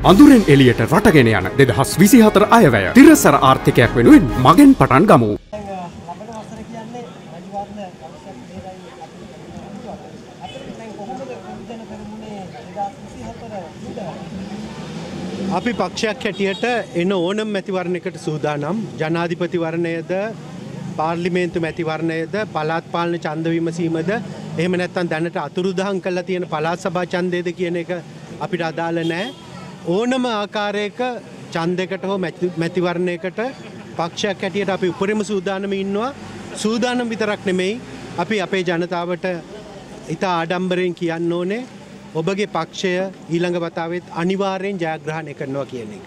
අඳුරෙන් එළියට රටගෙන යන 2024 අයවැය තිරසර ආර්ථිකයක් වෙනුවෙන් මගෙන් පටන් ගමු. අපි පක්ෂයක් හැටියට එන ඕනම මැතිවරණයකට සූදානම්. ජනාධිපතිවරණයද පාර්ලිමේන්තු මැතිවරණයද පළාත් පාලන ඡන්ද විමසීමද එහෙම නැත්නම් දැනට අතුරුදහන් කරලා තියෙන පළාත් සභා ඡන්දයද කියන එක අපිට අදාළ නැහැ. ඕනම ආකාරයක ඡන්දයකට හෝ මැතිවරණයකට පක්ෂයක් හැටියට අපි උපරිම සූදානම ඉන්නවා. සූදානම් විතරක් නෙමෙයි අපි අපේ ජනතාවට ඉතා ආඩම්බරයෙන් කියන්න ඕනේ ඔබගේ පක්ෂය ඊළඟ වතාවෙත් අනිවාර්යෙන් ජයග්‍රහණය කරනවා කියන එක.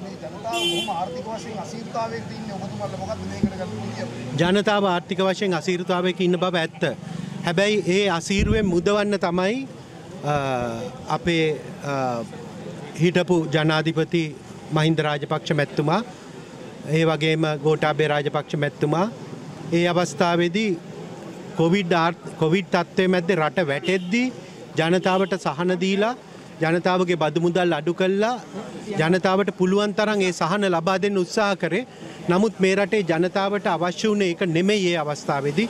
ජනතාව ආර්ථික වශයෙන් අසීරුතාවයක ඉන්න බව ඇත්ත. හැබැයි ඒ අසීරුවෙන් මුදවන්න තමයි අපේ හිටපු ජනාධිපති මහින්ද රාජපක්ෂ මැතිතුමා ඒ වගේම ගෝඨාභය රාජපක්ෂ මැතිතුමා ඒ අවස්ථාවේදී කොවිඩ් තත්ත්වයේ මැද්දේ රට වැටෙද්දී ජනතාවට සහන දීලා ජනතාවගේ බදු මුදල් අඩු කළා ජනතාවට පුළුවන් තරම් ඒ සහන ලබා දෙන්න උත්සාහ කරේ. නමුත් මේ රටේ ජනතාවට අවශ්‍ය වුණේ ඒක නෙමෙයි ඒ අවස්ථාවේදී.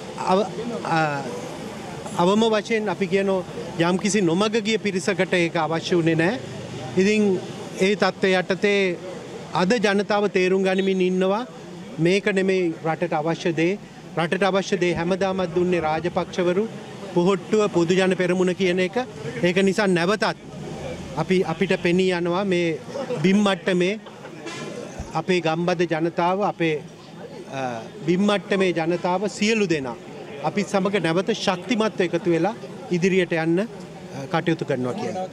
අවම වශයෙන් අපි කියනවා යම්කිසි නොමග ගිය පිරිසකට ඒක අවශ්‍ය වුණේ නැහැ. ඉතින් ඒ தත්ත්වය යටතේ අද ජනතාව තේරුම් ගනිමින් ඉන්නවා මේක නෙමෙයි රටට අවශ්‍ය දේ. රටට අවශ්‍ය දේ හැමදාමත් දුන්නේ රාජපක්ෂවරු පොහොට්ටුව පොදු ජන පෙරමුණ කියන එක. ඒක නිසා නැවතත් අපිට පෙනී යනවා මේ බිම් මට්ටමේ අපේ ගම්බද ජනතාව අපේ බිම් මට්ටමේ ජනතාව සියලු දෙනා අපි සමග නැවත ශක්තිමත් එකතු වෙලා ඉදිරියට යන්න කටයුතු කරනවා කියලා.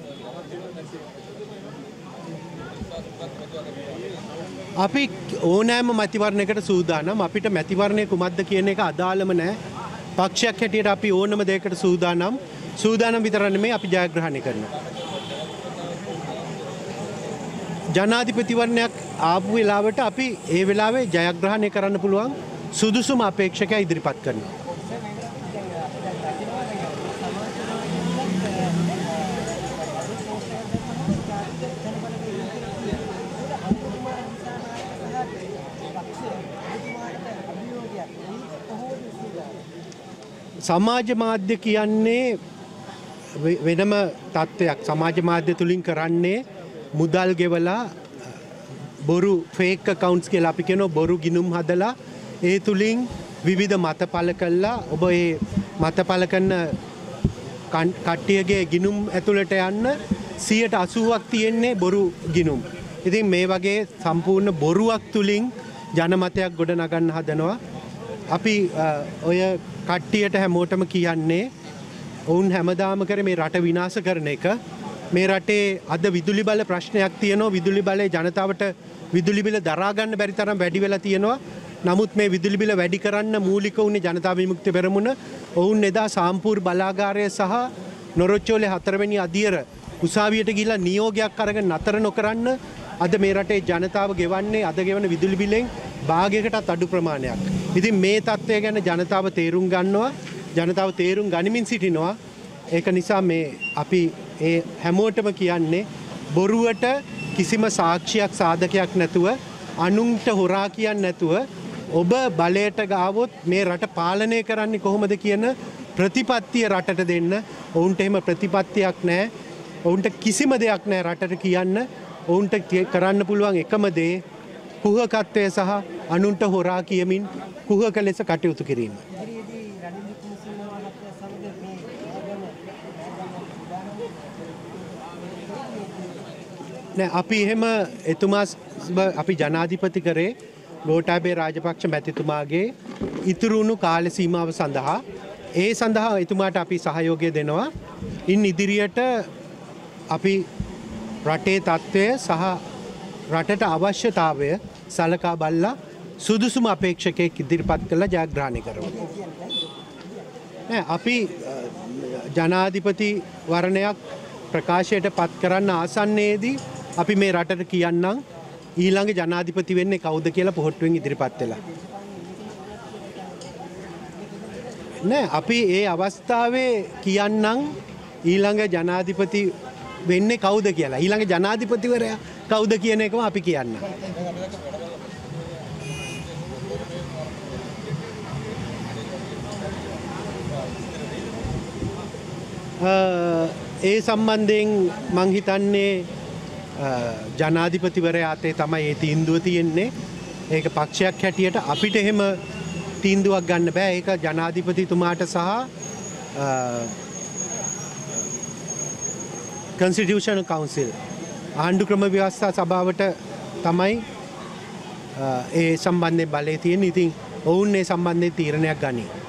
අපි ඕනෑම මැතිවරණයකට සූදානම්. අපිට මැතිවරණය කුමක්ද කියන එක අදාළම නැහැ. පක්ෂයක් හැටියට අපි ඕනම දෙයකට සූදානම්. සූදානම් විතර නෙමෙයි අපි ජයග්‍රහණය කරනවා. ජනාධිපතිවරණයක් ආපු වෙලාවට අපි ඒ වෙලාවේ ජයග්‍රහණය කරන්න පුළුවන් සුදුසුම අපේක්ෂකයා ඉදිරිපත් කරනවා. සමාජ මාධ්‍ය කියන්නේ වෙනම තත්ත්වයක්. සමාජ මාධ්‍ය තුලින් කරන්නේ මුදල් ගෙවලා බොරු ෆේක් accounts කියලා අපි කියනවා බොරු ගිණුම් හදලා ඒ තුලින් විවිධ මත පළ කළා. ඔබ ඒ මත පළ කරන කට්ටියගේ ගිණුම් ඇතුළට යන්න 80%ක් තියෙන්නේ බොරු ගිණුම්. ඉතින් මේ වගේ සම්පූර්ණ බොරුවක් තුලින් ජනමතයක් ගොඩ නගන්න හදනවා. අපි ඔය කට්ටියට හැමෝටම කියන්නේ ඔවුන් හැමදාම කරේ මේ රට විනාශ කරන එක. මේ රටේ අද විදුලි බල ප්‍රශ්නයක් තියෙනවා. විදුලි බලේ ජනතාවට විදුලි බිල දරා ගන්න බැරි තරම් වැඩි වෙලා තියෙනවා. නමුත් මේ විදුලි බිල වැඩි කරන්න මූලික වුණේ ජනතා විමුක්ති පෙරමුණ. ඔවුන් එදා සාම්පූර් බලාගාරය සහ නොරොච්චෝලේ 4 වෙනි අදියර උසාවියට ගිහිලා නියෝගයක් අරගෙන නතර නොකරන්න අද මේ රටේ ජනතාව ගෙවන්නේ අද ගෙවන විදුලි බිලෙන් භාගයකටත් අඩු ප්‍රමාණයක්. ඉතින් මේ තත්ත්වය ගැන ජනතාව තේරුම් ගන්නවා. ජනතාව තේරුම් ගනිමින් සිටිනවා. ඒක නිසා මේ අපි ඒ හැමෝටම කියන්නේ බොරුවට කිසිම සාක්ෂියක් සාධකයක් නැතුව අනුන්ට හොරා කියන්නේ නැතුව ඔබ බලයට ගාවොත් මේ රට පාලනය කරන්නේ කොහොමද කියන ප්‍රතිපත්තිය රටට දෙන්න. ඔවුන්ට එහෙම ප්‍රතිපත්තියක් නැහැ. ඔවුන්ට කිසිම දෙයක් නැහැ රටට කියන්න. ඔවුන්ට කරන්න පුළුවන් එකම දේ කුහකත්වය සහ අනුන්ට හොරා කියමින් කුහක ලෙස කටයුතු කිරීම. නෑ අපි එහෙම එතුමා අපි ජනාධිපති කරේ ගෝඨාභය රාජපක්ෂ මැතිතුමාගේ ඉතුරු වුණු කාල සීමාව සඳහා. ඒ සඳහා එතුමාට අපි සහයෝගය දෙනවා. ඉන් ඉදිරියට අපි රටේ තත්ත්වය සහ රටට අවශ්‍යතාවය සලකා බලලා සුදුසුම අපේක්ෂකයෙක් ඉදිරිපත් කළා ජයග්‍රහණය කරනවා. නෑ අපි ජනාධිපති වරණයක් ප්‍රකාශයට පත් කරන්න ආසන්නයේදී අපි මේ රටට කියන්නම් ඊළඟ ජනාධිපති වෙන්නේ කවුද කියලා පොහොට්ටුවෙන් ඉදිරිපත් වෙලා. නෑ අපි ඒ අවස්ථාවේ කියන්නම් ඊළඟ ජනාධිපති වෙන්නේ කවුද කියලා. ඊළඟ ජනාධිපතිවරයා කවුද කියන එකම අපි කියන්න. ඒ සම්බන්ධයෙන් මං හිතන්නේ ජනාධිපතිවරයා අතේ තමයි ඒ තීන්දුව තියෙන්නේ. ඒක පක්ෂයක් හැටියට අපිට එහෙම තීන්දුවක් ගන්න බෑ. ඒක ජනාධිපතිතුමාට සහ කන්ස්ටිටියුෂනල් කවුන්සිල් ආණ්ඩු ක්‍රම ව්‍යවස්ථා සභාවට තමයි ඒ සම්බන්ධයෙන් බලය තියෙන්නේ. ඉතින් ඔවුන් ඒ සම්බන්ධයෙන් තීරණයක් ගනී.